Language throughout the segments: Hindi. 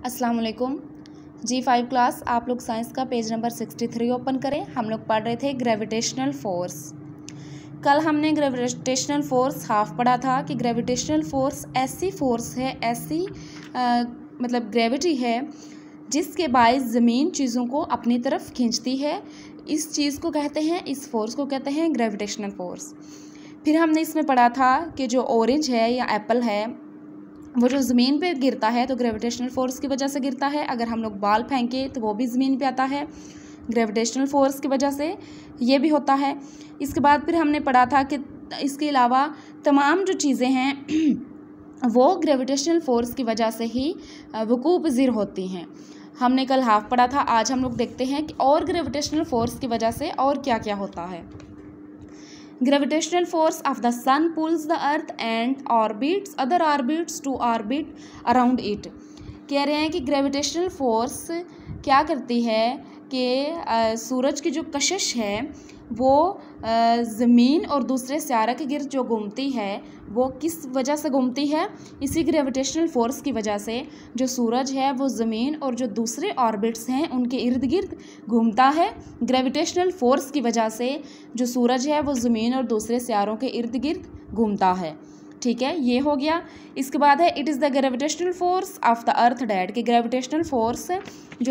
अस्सलाम वालेकुम। G5 क्लास, आप लोग साइंस का पेज नंबर 63 ओपन करें। हम लोग पढ़ रहे थे ग्रेविटेशनल फोर्स। कल हमने ग्रेविटेशनल फोर्स हाफ पढ़ा था कि ग्रेविटेशनल फोर्स ऐसी फोर्स है, ऐसी मतलब ग्रेविटी है जिसके बायस ज़मीन चीज़ों को अपनी तरफ खींचती है। इस चीज़ को कहते हैं, इस फोर्स को कहते हैं ग्रेविटेशनल फोर्स। फिर हमने इसमें पढ़ा था कि जो ऑरेंज है या एप्पल है वो जो ज़मीन पे गिरता है तो ग्रेविटेशनल फोर्स की वजह से गिरता है। अगर हम लोग बाल फेंके तो वो भी ज़मीन पे आता है, ग्रेविटेशनल फोर्स की वजह से ये भी होता है। इसके बाद फिर हमने पढ़ा था कि इसके अलावा तमाम जो चीज़ें हैं वो ग्रेविटेशनल फोर्स की वजह से ही वकूअ पज़ीर होती हैं। हमने कल हाफ पढ़ा था। आज हम लोग देखते हैं कि और ग्रेविटेशनल फोर्स की वजह से और क्या क्या होता है। Gravitational force of the sun pulls the earth and orbits other orbits to orbit around it। कह रहे हैं कि ग्रेविटेशनल फोर्स क्या करती है कि सूरज की जो कशिश है वो ज़मीन और दूसरे सियारे के गिर्द जो घूमती है वो किस वजह से घूमती है? इसी ग्रेविटेशनल फोर्स की वजह से जो सूरज है वो ज़मीन और जो दूसरे ऑर्बिट्स हैं उनके इर्द गिर्द घूमता है। ग्रेविटेशनल फोर्स की वजह से जो सूरज है वो ज़मीन और दूसरे सियारों के इर्द गिर्द घूमता है। ठीक है, ये हो गया। इसके बाद है it is the gravitational force of the earth that, कि ग्रेविटेशनल फोर्स जो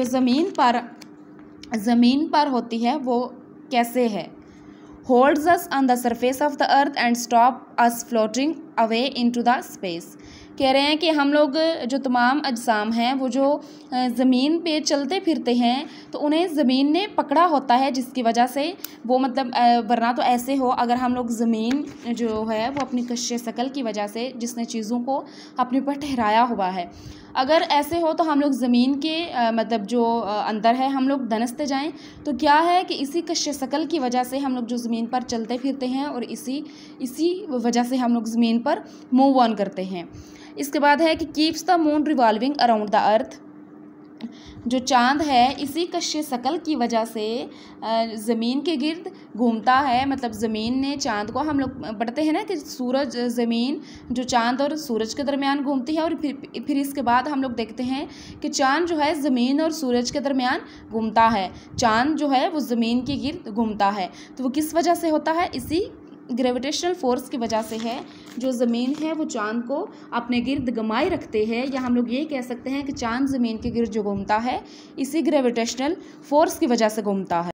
ज़मीन पर होती है वो कैसे है? Holds us on the surface of the earth and stop us floating away into the space. कह रहे हैं कि हम लोग जो तमाम अजसाम हैं वो जो ज़मीन पे चलते फिरते हैं तो उन्हें ज़मीन ने पकड़ा होता है, जिसकी वजह से वो मतलब वरना तो ऐसे हो अगर हम लोग ज़मीन जो है वो अपनी कश्श शकल की वजह से जिसने चीज़ों को अपने ऊपर ठहराया हुआ है, अगर ऐसे हो तो हम लोग ज़मीन के मतलब जो अंदर है हम लोग धंसते जाएं, तो क्या है कि इसी कश्श शकल की वजह से हम लोग जो ज़मीन पर चलते फिरते हैं और इसी वजह से हम लोग ज़मीन पर मूव ऑन करते हैं। इसके बाद है कि keeps the moon revolving around the earth, जो चाँद है इसी कश्श शकल की वजह से ज़मीन के गिर्द घूमता है। मतलब ज़मीन ने चाँद को, हम लोग पढ़ते हैं ना कि सूरज ज़मीन जो चाँद और सूरज के दरमियान घूमती है, और फिर इसके बाद हम लोग देखते हैं कि चाँद जो है ज़मीन और सूरज के दरमियान घूमता है। चाँद जो है वो ज़मीन के गिर्द घूमता है, तो वो किस वजह से होता है? इसी ग्रेविटेशनल फोर्स की वजह से है। जो ज़मीन है वो चाँद को अपने गिर्द गमाए रखते हैं, या हम लोग ये कह सकते हैं कि चाँद ज़मीन के गिर्द जो घूमता है इसी ग्रेविटेशनल फोर्स की वजह से घूमता है।